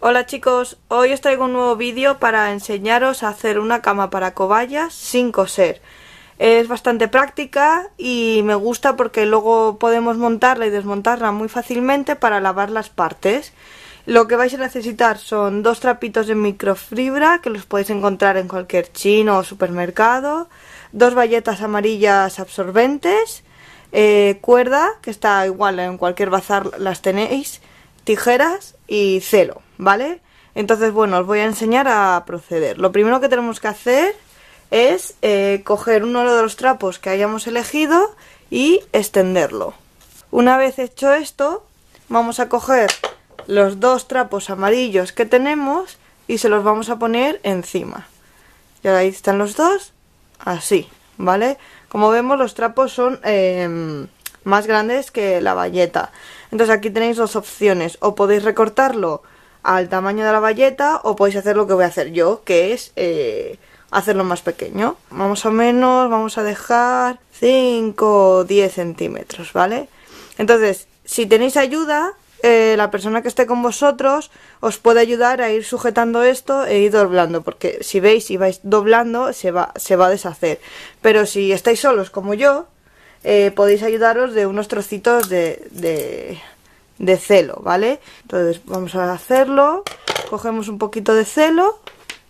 Hola chicos, hoy os traigo un nuevo vídeo para enseñaros a hacer una cama para cobayas sin coser. Es bastante práctica y me gusta porque luego podemos montarla y desmontarla muy fácilmente para lavar las partes. Lo que vais a necesitar son dos trapitos de microfibra que los podéis encontrar en cualquier chino o supermercado, dos bayetas amarillas absorbentes, cuerda, que está igual en cualquier bazar las tenéis, tijeras y celo, ¿vale? Entonces, bueno, os voy a enseñar a proceder. Lo primero que tenemos que hacer es coger uno de los trapos que hayamos elegido y extenderlo. Una vez hecho esto, vamos a coger los dos trapos amarillos que tenemos y se los vamos a poner encima. Y ahí están los dos, así, ¿vale? Como vemos, los trapos son más grandes que la bayeta. Entonces aquí tenéis dos opciones: o podéis recortarlo al tamaño de la bayeta o podéis hacer lo que voy a hacer yo, que es hacerlo más pequeño. Más o menos vamos a dejar 5 o 10 centímetros, ¿vale? Entonces, si tenéis ayuda, la persona que esté con vosotros os puede ayudar a ir sujetando esto e ir doblando, porque si veis y vais doblando se va a deshacer. Pero si estáis solos como yo, podéis ayudaros de unos trocitos de celo, ¿vale? Entonces vamos a hacerlo, cogemos un poquito de celo,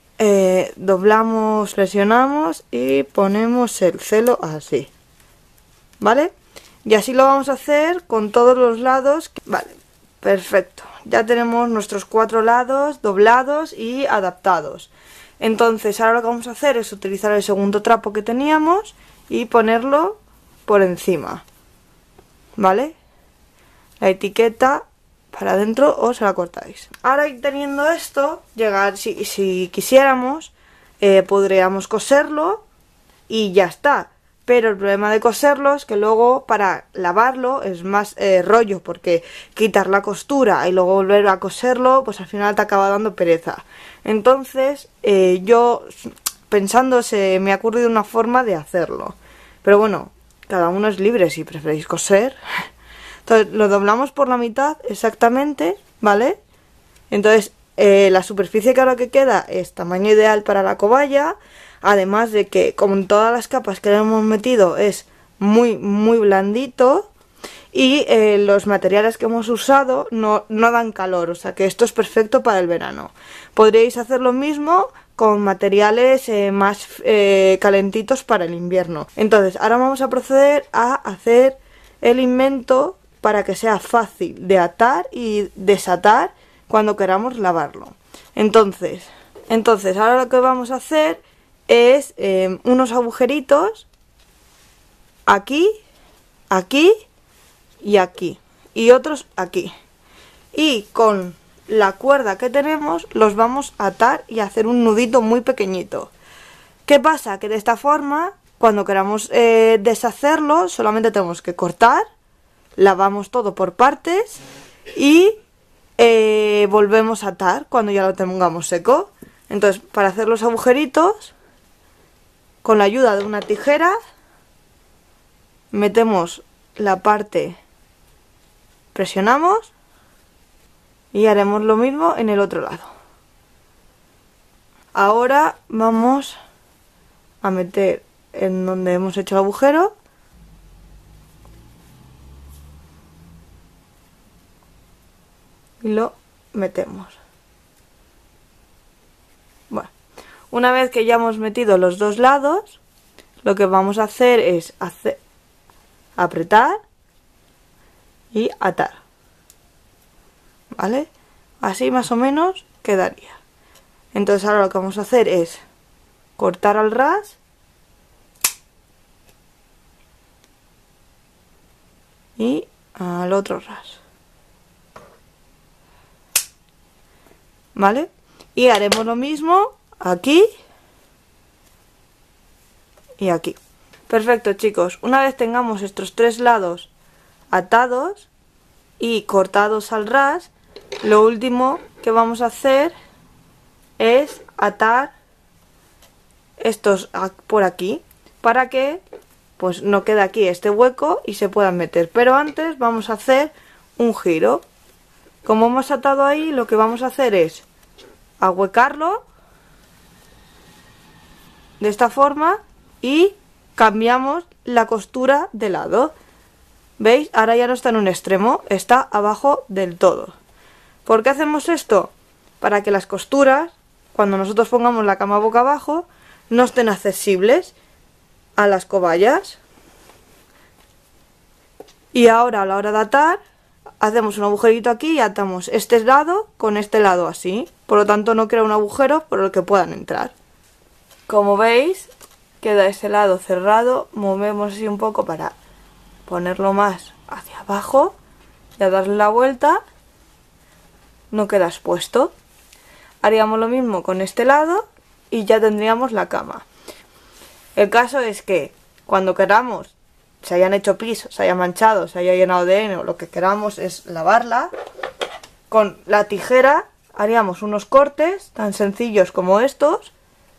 doblamos, presionamos y ponemos el celo así, ¿vale? Y así lo vamos a hacer con todos los lados. Vale, perfecto, ya tenemos nuestros 4 lados doblados y adaptados. Entonces ahora lo que vamos a hacer es utilizar el segundo trapo que teníamos y ponerlo por encima, ¿vale? La etiqueta para adentro o se la cortáis. Ahora, teniendo esto, si quisiéramos, podríamos coserlo y ya está. Pero el problema de coserlo es que luego para lavarlo es más rollo, porque quitar la costura y luego volver a coserlo, pues al final te acaba dando pereza. Entonces, yo pensando, se me ha ocurrido una forma de hacerlo. Pero bueno, cada uno es libre si preferís coser. Entonces lo doblamos por la mitad exactamente, ¿vale? Entonces la superficie que ahora que queda es tamaño ideal para la cobaya. Además de que, como en todas las capas que le hemos metido, es muy blandito. Y los materiales que hemos usado no dan calor, o sea que esto es perfecto para el verano. Podríais hacer lo mismo con materiales más calentitos para el invierno. Entonces ahora vamos a proceder a hacer el invento para que sea fácil de atar y desatar cuando queramos lavarlo. Entonces ahora lo que vamos a hacer es unos agujeritos aquí, aquí y aquí, y otros aquí, y con la cuerda que tenemos los vamos a atar y hacer un nudito muy pequeñito. ¿Qué pasa? Que de esta forma, cuando queramos deshacerlo, solamente tenemos que cortar, lavamos todo por partes y volvemos a atar cuando ya lo tengamos seco. Entonces, para hacer los agujeritos, con la ayuda de una tijera, metemos la parte, presionamos y haremos lo mismo en el otro lado. Ahora vamos a meter en donde hemos hecho el agujero y lo metemos. Bueno, una vez que ya hemos metido los dos lados, lo que vamos a hacer es apretar y atar, ¿vale? Así más o menos quedaría. Entonces ahora lo que vamos a hacer es cortar al ras y al otro ras, ¿vale? Y haremos lo mismo aquí y aquí. Perfecto, chicos. Una vez tengamos estos tres lados atados y cortados al ras, lo último que vamos a hacer es atar estos por aquí para que pues no quede aquí este hueco y se puedan meter. Pero antes vamos a hacer un giro. Como hemos atado ahí, lo que vamos a hacer es ahuecarlo de esta forma y cambiamos la costura de lado. ¿Veis? Ahora ya no está en un extremo, está abajo del todo. ¿Por qué hacemos esto? Para que las costuras, cuando nosotros pongamos la cama boca abajo, no estén accesibles a las cobayas. Y ahora a la hora de atar, hacemos un agujerito aquí y atamos este lado con este lado así. Por lo tanto no crea un agujero por el que puedan entrar. Como veis, queda ese lado cerrado. Movemos así un poco para ponerlo más hacia abajo y a darle la vuelta no queda expuesto. Haríamos lo mismo con este lado y ya tendríamos la cama. El caso es que cuando queramos, se hayan hecho pis, se haya manchado, se haya llenado de heno, lo que queramos es lavarla, con la tijera haríamos unos cortes tan sencillos como estos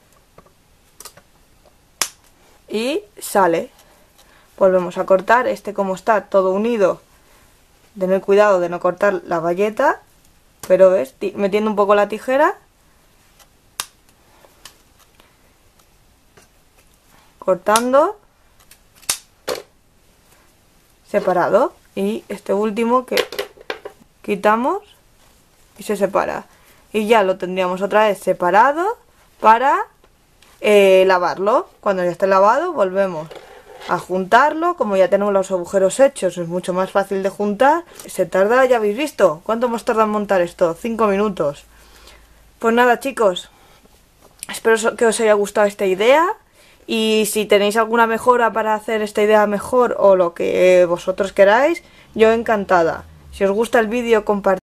y sale. Volvemos a cortar, como está todo unido, tened cuidado de no cortar la bayeta, pero ves, metiendo un poco la tijera, cortando, separado, y este último que quitamos y se separa, y ya lo tendríamos otra vez separado para lavarlo. Cuando ya esté lavado volvemos a juntarlo. Como ya tenemos los agujeros hechos, es mucho más fácil de juntar. Se tarda, ya habéis visto, ¿cuánto hemos tardado en montar esto? 5 minutos. Pues nada, chicos, espero que os haya gustado esta idea, y si tenéis alguna mejora para hacer esta idea mejor o lo que vosotros queráis, yo encantada. Si os gusta el vídeo, compartid.